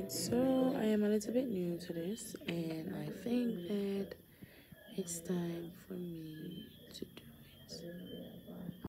So I am a little bit new to this, and I think that it's time for me to